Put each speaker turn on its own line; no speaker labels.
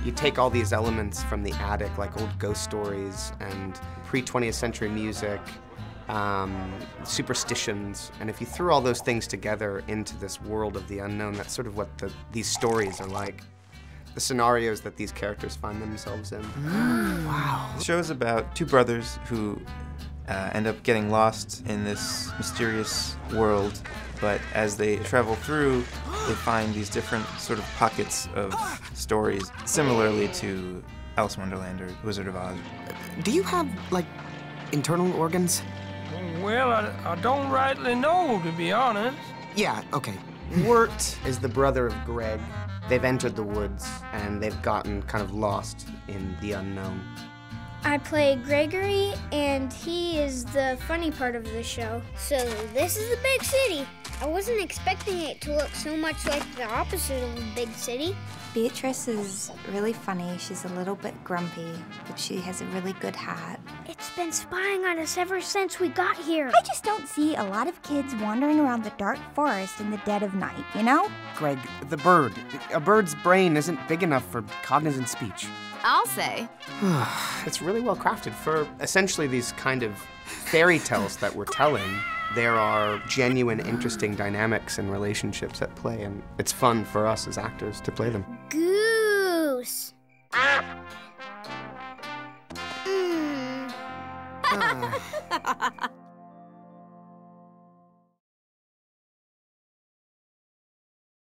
You take all these elements from the attic, like old ghost stories and pre-20th century music, superstitions, and if you threw all those things together into this world of the unknown, that's sort of what these stories are like. The scenarios that these characters find themselves in.
Wow. The show is about two brothers who end up getting lost in this mysterious world, but as they travel through, they find these different sort of pockets of stories, similarly to Alice in Wonderland or Wizard of Oz.
Do you have, like, internal organs?
Well, I don't rightly know, to be honest.
Yeah, okay.
Wirt is the brother of Greg. They've entered the woods, and they've gotten kind of lost in the unknown.
I play Gregory, and he is the funny part of the show. So this is the big city. I wasn't expecting it to look so much like the opposite of a big city.
Beatrice is really funny. She's a little bit grumpy, but she has a really good hat.
It's been spying on us ever since we got here.
I just don't see a lot of kids wandering around the dark forest in the dead of night, you know?
Greg, the bird. A bird's brain isn't big enough for cognizant speech.
I'll say.
It's really well crafted for essentially these kind of fairy tales that we're telling. There are genuine, interesting dynamics and relationships at play, and it's fun for us as actors to play them.